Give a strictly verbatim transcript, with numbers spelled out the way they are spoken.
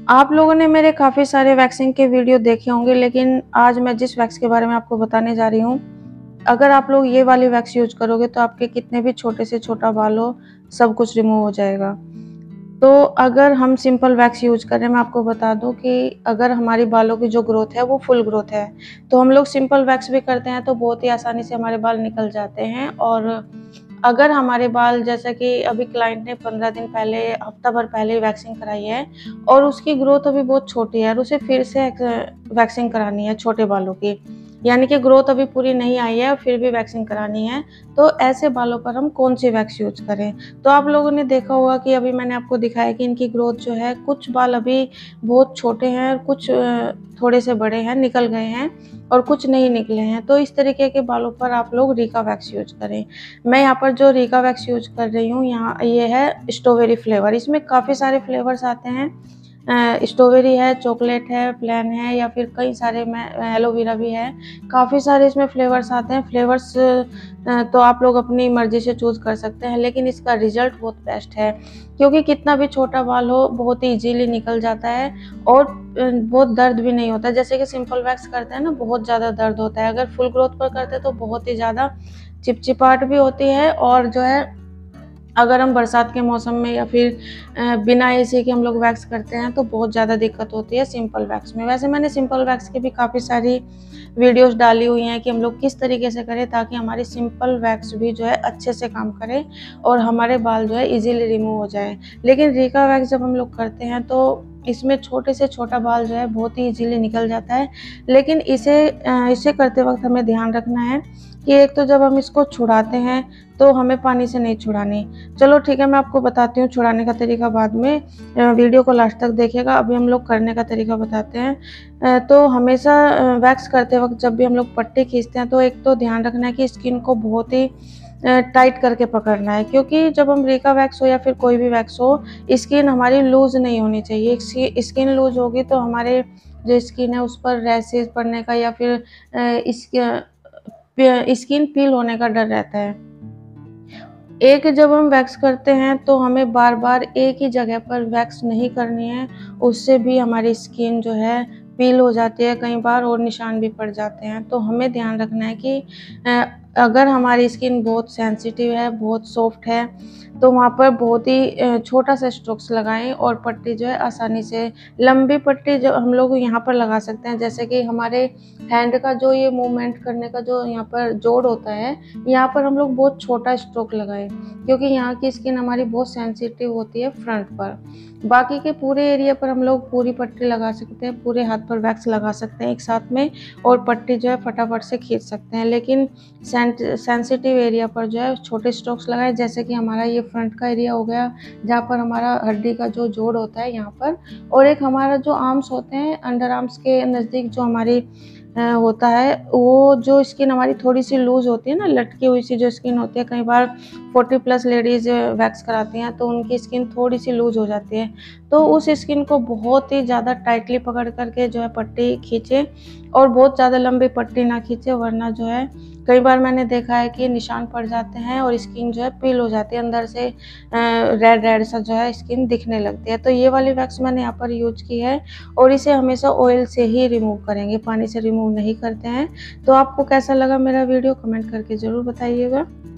आप लोगों ने मेरे काफ़ी सारे वैक्सिंग के वीडियो देखे होंगे, लेकिन आज मैं जिस वैक्स के बारे में आपको बताने जा रही हूँ, अगर आप लोग ये वाली वैक्स यूज करोगे तो आपके कितने भी छोटे से छोटा बाल हो, सब कुछ रिमूव हो जाएगा। तो अगर हम सिंपल वैक्स यूज करें, मैं आपको बता दूं कि अगर हमारी बालों की जो ग्रोथ है वो फुल ग्रोथ है, तो हम लोग सिंपल वैक्स भी करते हैं तो बहुत ही आसानी से हमारे बाल निकल जाते हैं। और अगर हमारे बाल, जैसे कि अभी क्लाइंट ने पंद्रह दिन पहले, हफ्ता भर पहले वैक्सिंग कराई है और उसकी ग्रोथ अभी बहुत छोटी है और उसे फिर से वैक्सिंग करानी है छोटे बालों की, यानी कि ग्रोथ अभी पूरी नहीं आई है और फिर भी वैक्सिंग करानी है, तो ऐसे बालों पर हम कौन सी वैक्स यूज करें। तो आप लोगों ने देखा होगा कि अभी मैंने आपको दिखाया कि इनकी ग्रोथ जो है, कुछ बाल अभी बहुत छोटे हैं, कुछ थोड़े से बड़े हैं, निकल गए हैं और कुछ नहीं निकले हैं। तो इस तरीके के बालों पर आप लोग रीका वैक्स यूज करें। मैं यहाँ पर जो रीका वैक्स यूज कर रही हूँ, यहाँ ये है स्ट्रॉबेरी फ्लेवर। इसमें काफ़ी सारे फ्लेवर्स आते हैं, स्ट्रॉबेरी है, चॉकलेट है, प्लेन है, या फिर कई सारे में एलोवेरा भी है। काफ़ी सारे इसमें फ्लेवर्स आते हैं। फ्लेवर्स तो आप लोग अपनी मर्ज़ी से चूज़ कर सकते हैं, लेकिन इसका रिज़ल्ट बहुत बेस्ट है, क्योंकि कितना भी छोटा बाल हो बहुत ही ईजीली निकल जाता है और बहुत दर्द भी नहीं होता। जैसे कि सिंपल वैक्स करते हैं ना, बहुत ज़्यादा दर्द होता है। अगर फुल ग्रोथ पर करते हैं तो बहुत ही ज़्यादा चिपचिपाहट भी होती है, और जो है अगर हम बरसात के मौसम में या फिर बिना एसी के हम लोग वैक्स करते हैं तो बहुत ज़्यादा दिक्कत होती है सिंपल वैक्स में। वैसे मैंने सिंपल वैक्स की भी काफ़ी सारी वीडियोस डाली हुई हैं कि हम लोग किस तरीके से करें ताकि हमारी सिंपल वैक्स भी जो है अच्छे से काम करे और हमारे बाल जो है इजीली रिमूव हो जाए। लेकिन रीका वैक्स जब हम लोग करते हैं तो इसमें छोटे से छोटा बाल जो है बहुत ही इजीली निकल जाता है। लेकिन इसे इसे करते वक्त हमें ध्यान रखना है कि एक तो जब हम इसको छुड़ाते हैं तो हमें पानी से नहीं छुड़ानी। चलो ठीक है, मैं आपको बताती हूँ छुड़ाने का तरीका बाद में, वीडियो को लास्ट तक देखिएगा। अभी हम लोग करने का तरीका बताते हैं। तो हमेशा वैक्स करते वक्त जब भी हम लोग पट्टी खींचते हैं तो एक तो ध्यान रखना है कि स्किन को बहुत ही टाइट करके पकड़ना है, क्योंकि जब हम रीका वैक्स हो या फिर कोई भी वैक्स हो, स्किन हमारी लूज नहीं होनी चाहिए। स्किन लूज होगी तो हमारे जो स्किन है उस पर रैशेज पड़ने का या फिर स्किन पील होने का डर रहता है। एक जब हम वैक्स करते हैं तो हमें बार बार एक ही जगह पर वैक्स नहीं करनी है, उससे भी हमारी स्किन जो है पील हो जाती है कई बार और निशान भी पड़ जाते हैं। तो हमें ध्यान रखना है कि अगर हमारी स्किन बहुत सेंसिटिव है, बहुत सॉफ्ट है, तो वहाँ पर बहुत ही छोटा सा स्ट्रोक्स लगाएं और पट्टी जो है आसानी से, लंबी पट्टी जो हम लोग यहाँ पर लगा सकते हैं, जैसे कि हमारे हैंड का जो ये मूवमेंट करने का जो यहाँ पर जोड़ होता है, यहाँ पर हम लोग बहुत छोटा स्ट्रोक लगाएं, क्योंकि यहाँ की स्किन हमारी बहुत सेंसिटिव होती है फ्रंट पर। बाकी के पूरे एरिया पर हम लोग पूरी पट्टी लगा सकते हैं, पूरे हाथ पर वैक्स लगा सकते हैं एक साथ में और पट्टी जो है फटाफट से खींच सकते हैं। लेकिन सेंसिटिव एरिया पर जो है छोटे स्ट्रोक्स लगाए, जैसे कि हमारा ये फ्रंट का एरिया हो गया जहाँ पर हमारा हड्डी का जो जोड़ होता है यहाँ पर, और एक हमारा जो आर्म्स होते हैं, अंडर आर्म्स के नज़दीक जो हमारी होता है, वो जो स्किन हमारी थोड़ी सी लूज होती है ना, लटकी हुई सी जो स्किन होती है। कई बार चालीस प्लस लेडीज वैक्स कराती हैं तो उनकी स्किन थोड़ी सी लूज हो जाती है, तो उस स्किन को बहुत ही ज़्यादा टाइटली पकड़ करके जो है पट्टी खींचे और बहुत ज़्यादा लंबी पट्टी ना खींचे, वरना जो है कई बार मैंने देखा है कि निशान पड़ जाते हैं और स्किन जो है पील हो जाती है, अंदर से रेड रेड सा जो है स्किन दिखने लगती है। तो ये वाली वैक्स मैंने यहाँ पर यूज की है और इसे हमेशा ऑयल से ही रिमूव करेंगे, पानी से रिमूव नहीं करते हैं। तो आपको कैसा लगा मेरा वीडियो, कमेंट करके ज़रूर बताइएगा।